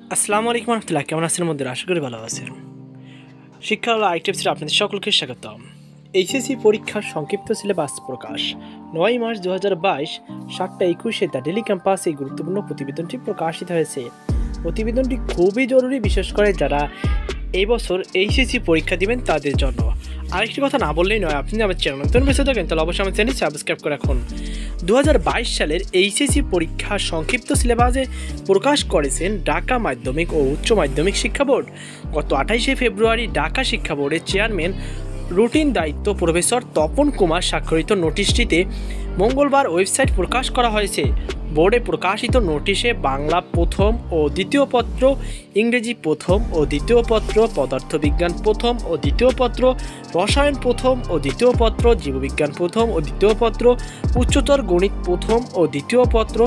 আসসালামু আলাইকুম রহমতুল্লাহ। কেমন আছেন বন্ধুরা? আশা করি ভালো আছেন। শিক্ষা হলো আইটিএফসির আপনাদের সকলকে স্বাগতম। এইচএসসি পরীক্ষার সংক্ষিপ্ত সিলেবাস প্রকাশ 9 মার্চ 2022 7:21 দ্য ডেইলি ক্যাম্পাস এই গুরুত্বপূর্ণ প্রতিবেদনটি প্রকাশিত হয়েছে। প্রতিবেদনটি খুবই জরুরি, বিশেষ করে যারা এই বছর এইচএসসি পরীক্ষা দিবেন তাদের জন্য। আরেকটি কথা না বললেই নয়, আপনি আমার চ্যানেল নতুন বেঁচে থাকেন তাহলে অবশ্যই আমার চ্যানেল সাবস্ক্রাইব করে রাখুন। 2022 সালের এইচএসসি পরীক্ষার সংক্ষিপ্ত সিলেবাসে প্রকাশ করেছেন ঢাকা মাধ্যমিক ও উচ্চ মাধ্যমিক শিক্ষা বোর্ড। গত 28শে ফেব্রুয়ারি ঢাকা শিক্ষা বোর্ডের চেয়ারম্যান রুটিন দায়িত্ব প্রফেসর তপন কুমার স্বাক্ষরিত নোটিশটিতে মঙ্গলবার ওয়েবসাইট প্রকাশ করা হয়েছে। বোর্ডে প্রকাশিত নোটিশে বাংলা প্রথম ও দ্বিতীয় পত্র, ইংরেজি প্রথম ও দ্বিতীয় পত্র, পদার্থবিজ্ঞান প্রথম ও দ্বিতীয় পত্র, রসায়ন প্রথম ও দ্বিতীয় পত্র, জীববিজ্ঞান প্রথম ও দ্বিতীয় পত্র, উচ্চতর গণিত প্রথম ও দ্বিতীয় পত্র,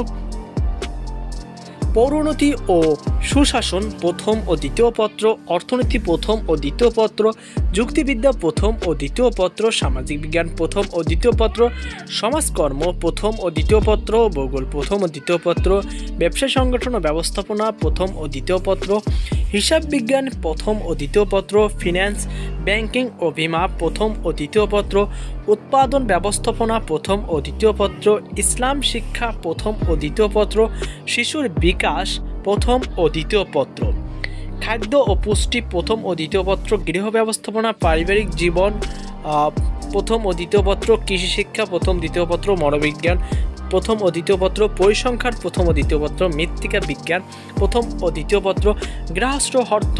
পৌরনীতি ও সুশাসন প্রথম ও দ্বিতীয় পত্র, অর্থনীতি প্রথম ও দ্বিতীয় পত্র, যুক্তিবিদ্যা প্রথম ও দ্বিতীয় পত্র, সামাজিক বিজ্ঞান প্রথম ও দ্বিতীয় পত্র, সমাজকর্ম প্রথম ও দ্বিতীয় পত্র, ভূগোল প্রথম ও দ্বিতীয় পত্র, ব্যবসা সংগঠন ও ব্যবস্থাপনা প্রথম ও দ্বিতীয় পত্র, হিসাব বিজ্ঞান প্রথম ও দ্বিতীয় পত্র, ফিন্যান্স, ব্যাংকিং ও বীমা প্রথম ও দ্বিতীয় পত্র, উৎপাদন ব্যবস্থাপনা প্রথম ও দ্বিতীয় পত্র, ইসলাম শিক্ষা প্রথম ও দ্বিতীয় পত্র, শিশুর বিকাশ প্রথম ও দ্বিতীয় পত্র, খাদ্য ও পুষ্টি প্রথম ও দ্বিতীয় পত্র, গৃহ ব্যবস্থাপনা, পারিবারিক জীবন প্রথম ও দ্বিতীয় পত্র, কৃষি শিক্ষা প্রথম দ্বিতীয় পত্র, মনোবিজ্ঞান প্রথম ও দ্বিতীয় পত্র, পরিসংখ্যান প্রথম ও দ্বিতীয় পত্র, মৃত্তিকা বিজ্ঞান প্রথম ও দ্বিতীয় পত্র, গৃহস্থ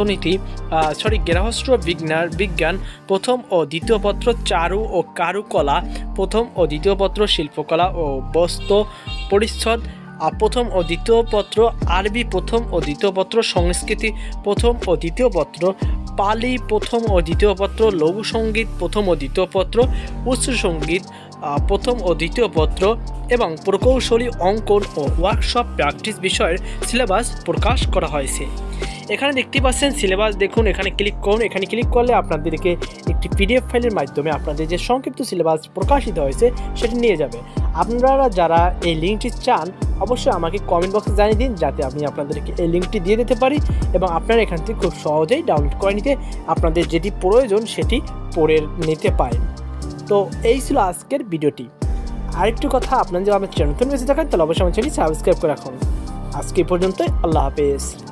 বিজ্ঞান প্রথম ও দ্বিতীয় পত্র, চারু ও কারুকলা প্রথম ও দ্বিতীয় পত্র, শিল্পকলা ও বস্ত্র পরিচ্ছদ প্রথম ও দ্বিতীয় পত্র, আরবি প্রথম ও দ্বিতীয় পত্র, সংস্কৃতি প্রথম ও দ্বিতীয় পত্র, পালি প্রথম ও দ্বিতীয় পত্র, লঘু সঙ্গীত প্রথম ও দ্বিতীয় পত্র, উচ্চ সঙ্গীত প্রথম ও দ্বিতীয় পত্র এবং প্রকৌশলী অঙ্কন ও ওয়ার্কশপ প্র্যাকটিস বিষয়ের সিলেবাস প্রকাশ করা হয়েছে। এখানে দেখতে পাচ্ছেন সিলেবাস, দেখুন এখানে ক্লিক করুন। এখানে ক্লিক করলে আপনাদেরকে একটি পিডিএফ ফাইলের মাধ্যমে আপনাদের যে সংক্ষিপ্ত সিলেবাস প্রকাশিত হয়েছে সেটি নিয়ে যাবে। আপনারা যারা এই লিঙ্কটি চান অবশ্যই আমাকে কমেন্ট বক্সে জানিয়ে দিন, যাতে আমি আপনাদেরকে এই লিঙ্কটি দিয়ে দিতে পারি এবং আপনারা এখান থেকে খুব সহজেই ডাউনলোড করে নিতে আপনাদের যেটি প্রয়োজন সেটি পড়ে নিতে পারেন। তো এই ছিল আজকের ভিডিওটি। আরেকটু কথা, আপনারা যদি আমার চ্যানেল নতুন বেঁচে থাকেন তাহলে অবশ্যই আমার চ্যানেলটি সাবস্ক্রাইব করে রাখুন। আজকে পর্যন্ত, আল্লাহ হাফেজ।